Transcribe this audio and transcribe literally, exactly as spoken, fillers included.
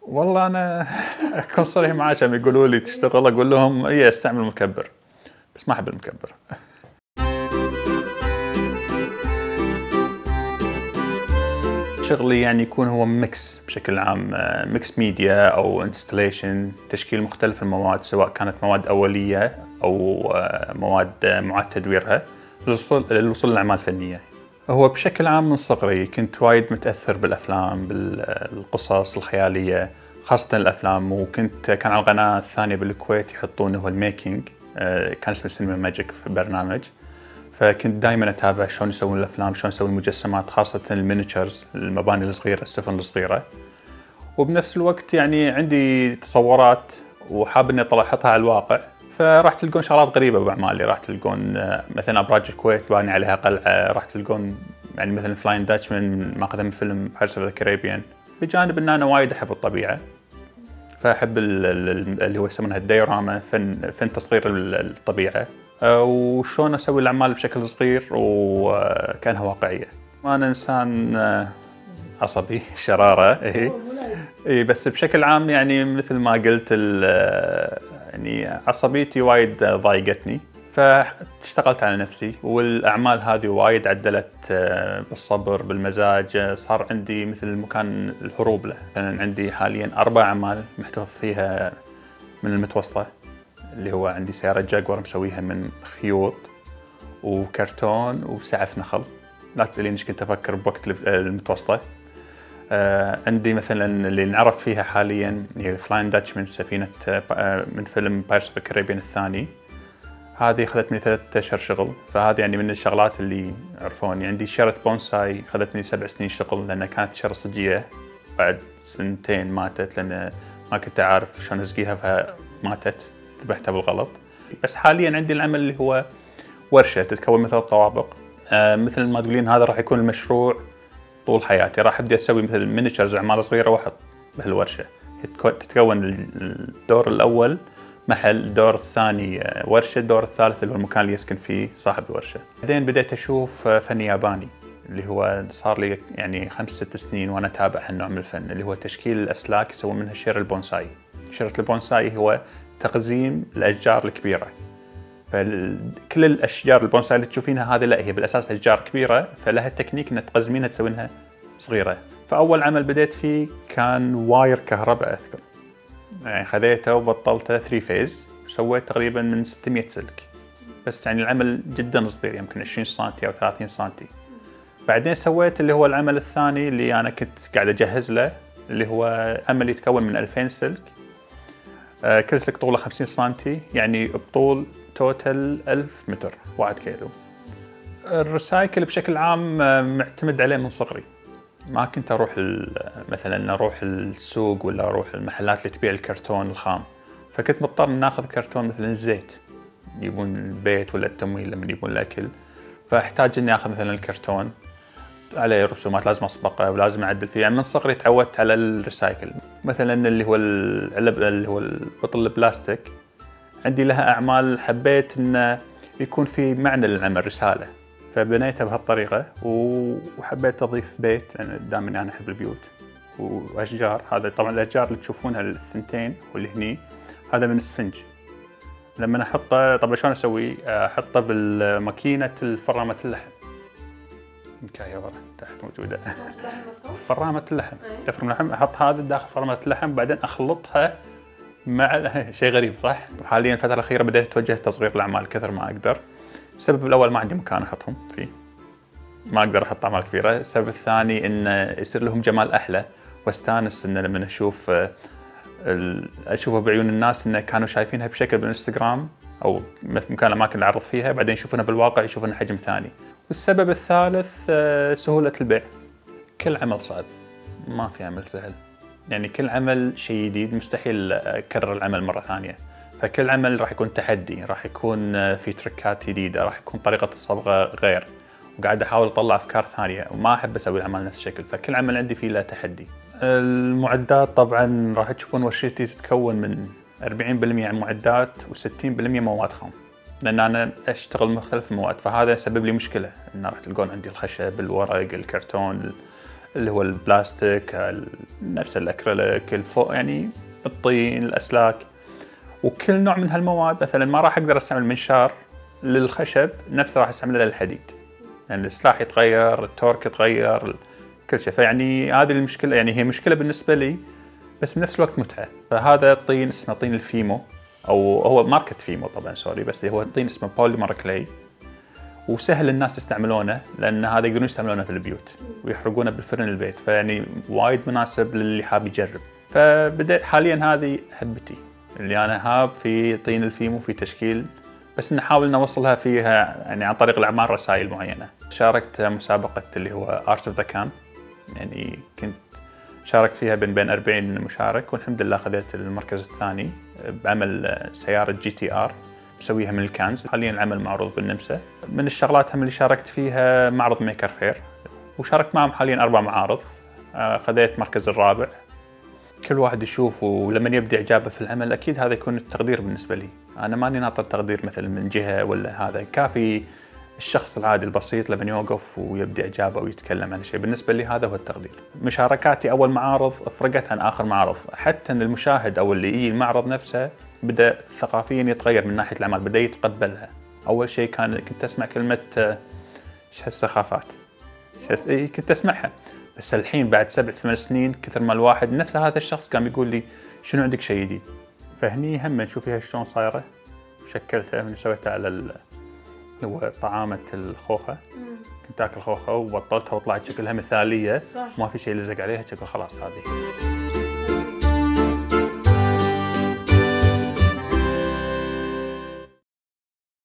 والله أنا أكون صريح معاك، عم يقولوا لي تشتغل أقول لهم إي استعمل مكبر، بس ما أحب المكبر. شغلي يعني يكون هو ميكس بشكل عام، ميكس ميديا أو انستليشن، تشكيل مختلف المواد سواء كانت مواد أولية أو مواد معاد تدويرها للوصول للوصول للأعمال الفنية. هو بشكل عام من صغري كنت وايد متأثر بالأفلام، بالقصص الخيالية، خاصة الأفلام. وكنت كان على القناة الثانية بالكويت يحطون هو الميكينج، كان اسمه سينما ماجيك في برنامج، فكنت دائما أتابع شلون يسوون الأفلام، شلون يسوون المجسمات، خاصة المينيتشرز، المباني الصغيرة، السفن الصغيرة. وبنفس الوقت يعني عندي تصورات وحاب إني أطلع أحطها على الواقع، فراح تلقون شغلات غريبة بأعمالي. راح تلقون مثلا أبراج الكويت باني عليها قلعة، راح تلقون يعني مثلا فلاين داتشمان ماخذها من فيلم بيرتس اوف ذا كاريبيان. بجانب إن أنا وايد أحب الطبيعة، فأحب اللي هو يسمونها الديوراما، فن فن تصغير الطبيعة، وشون أسوي الأعمال بشكل صغير وكأنها واقعية. أنا إنسان عصبي شرارة، إيه إيه بس بشكل عام يعني مثل ما قلت يعني عصبيتي وايد ضايقتني، فاشتغلت على نفسي، والأعمال هذه وايد عدلت بالصبر بالمزاج. صار عندي مثل مكان الهروب له. أنا عندي حاليا أربع أعمال محتفظ فيها من المتوسطة، اللي هو عندي سيارة جاكور مسويها من خيوط وكرتون وسعف نخل. لا تسأليني ايش كنت أفكر بوقت المتوسطة. آه عندي مثلا اللي انعرض فيها حاليا هي فلاين داتشمان، سفينة آه من فيلم بايرتس اوف ذا كاريبيان الثاني. هذه أخذت مني ثلاثة أشهر شغل، فهذه يعني من الشغلات اللي عرفوني. عندي شجرة بونساي أخذت مني سبع سنين شغل، لأنها كانت شجرة صجية، بعد سنتين ماتت لأن ما كنت أعرف شلون أسقيها فماتت، ذبحتها بالغلط. بس حاليا عندي العمل اللي هو ورشة تتكون من ثلاث طوابق. آه مثل ما تقولين هذا راح يكون المشروع طول حياتي. راح أبدأ أسوي مثل مينيتشرز، أعمال صغيرة، وأحط بهالورشة. تتكون الدور الأول محل، الدور الثاني ورشة، الدور الثالث اللي هو المكان اللي يسكن فيه صاحب الورشة. بعدين بدأت أشوف فن ياباني، اللي هو صار لي يعني خمس ست سنين وأنا أتابع هالنوع من الفن، اللي هو تشكيل الأسلاك يسوون منها شجر البونساي. شجرة البونساي هو تقزيم الأشجار الكبيرة، فكل الأشجار البونساي اللي تشوفينها هذه لا، هي بالأساس أشجار كبيرة، فلها التكنيك إن تقزمينها تسوينها صغيرة. فأول عمل بديت فيه كان واير كهرباء أذكر، يعني خذيته وبطلته ثري فيز وسويت تقريبا من ستمية سلك، بس يعني العمل جدا صغير يمكن عشرين سنتي أو ثلاثين سنتي. بعدين سويت اللي هو العمل الثاني اللي أنا كنت قاعد أجهز له، اللي هو عمل يتكون من ألفين سلك، آه كل سلك طوله خمسين سنتي، يعني بطول توتال ألف متر، واحد كيلو. الريسايكل بشكل عام معتمد عليه من صغري. ما كنت أروح مثلا أروح السوق ولا أروح المحلات اللي تبيع الكرتون الخام، فكنت مضطر ناخذ كرتون مثلا الزيت يبون البيت ولا التموين لما يبون الأكل، فأحتاج إني أخذ مثلا الكرتون عليه رسومات لازم أسبقه ولازم أعدل فيه. يعني من صغري تعودت على الريسايكل. مثلا اللي هو العلب اللي هو البطل البلاستيك، عندي لها أعمال حبيت إنه يكون في معنى للعمل، رسالة، فبنيتها بهالطريقة. وحبيت أضيف بيت لأن دائما أنا أحب البيوت، وأشجار. هذا طبعا الأشجار اللي تشوفونها الثنتين واللي هني هذا من السفنج. لما أحطه طبعا شلون أسوي؟ أحطه بالماكينة الفرامة اللحم، مكاية ورا تحت موجودة فرامة اللحم، تفرم اللحم، أحط هذا داخل فرامة اللحم، بعدين أخلطها مع شيء غريب صح؟ حاليا الفترة الأخيرة بدأت أتوجه تصغير الأعمال كثر ما أقدر. السبب الأول ما عندي مكان أحطهم فيه، ما أقدر أحط أعمال كبيرة. السبب الثاني إنه يصير لهم جمال أحلى، واستانس إنه لما أشوف أشوفه بعيون الناس إنه كانوا شايفينها بشكل بالإنستغرام أو مكان الأماكن اللي أعرض فيها، بعدين يشوفونها بالواقع يشوفونها حجم ثاني. والسبب الثالث سهولة البيع. كل عمل صعب، ما في عمل سهل، يعني كل عمل شيء جديد، مستحيل أكرر العمل مرة ثانية. فكل عمل راح يكون تحدي، راح يكون في تركات جديدة، راح يكون طريقة الصبغة غير، وقاعد أحاول أطلع أفكار ثانية، وما أحب أسوي الأعمال نفس الشكل. فكل عمل عندي فيه له تحدي. المعدات طبعا راح تشوفون ورشتي تتكون من أربعين بالمئة معدات وستين بالمئة مواد خام، لأن أنا أشتغل مختلف المواد، فهذا سبب لي مشكلة إن راح تلقون عندي الخشب، الورق، الكرتون، اللي هو البلاستيك، نفس الأكريليك، الفوق يعني الطين، الأسلاك، وكل نوع من هالمواد مثلا ما راح أقدر أستعمل منشار للخشب نفسه راح أستعمله للحديد، يعني السلاح يتغير، التورك يتغير، كل شيء. فيعني هذه المشكلة، يعني هي مشكلة بالنسبة لي بس بنفس الوقت متعة. فهذا الطين اسمه طين الفيمو، أو هو ماركة فيمو طبعا سوري، بس هو الطين اسمه بوليمر كلاي، وسهل الناس يستعملونه لأن هذا يقدرون يستعملونه في البيوت ويحرقونه بالفرن البيت، فيعني وايد مناسب للي حاب يجرب. فبدأ حاليا هذه هبتي اللي أنا هاب في طين الفيمو في تشكيل، بس نحاول نوصلها فيها يعني عن طريق الأعمال رسائل معينة. شاركت مسابقة اللي هو Art of the Can، يعني كنت شاركت فيها بين بين أربعين مشارك، والحمد لله أخذت المركز الثاني بعمل سيارة جي تي آر مسويها من الكانز. حاليا العمل معروض بالنمسا. من الشغلات هم اللي شاركت فيها معرض ميكر فير، وشاركت معهم حاليا أربع معارض، أخذت مركز الرابع. كل واحد يشوف ولما يبدي إعجابه في العمل أكيد هذا يكون التقدير بالنسبة لي. أنا ماني ناطر تقدير مثل من جهة ولا هذا، كافي الشخص العادي البسيط لما يوقف ويبدي إعجابه ويتكلم عن شيء، بالنسبة لي هذا هو التقدير. مشاركاتي أول معارض فرقت عن آخر معارض، حتى أن المشاهد أو اللي يجي المعرض نفسه بدأ ثقافيا يتغير من ناحية الأعمال، بدأ يتقبلها. أول شيء كان كنت أسمع كلمة إيش هالسخافات، إيه كنت أسمعها، بس الحين بعد سبع ثمان سنين كثر ما الواحد نفس هذا الشخص كان بيقول لي شنو عندك شيء جديد. فهني هم نشوف فيها شلون صايرة، وشكلتها من سويتها على اللي هو طعامة الخوخة. كنت أكل خوخة وبطلتها وطلعت شكلها مثالية، صح. ما في شيء لزق عليها، شكل خلاص هذه.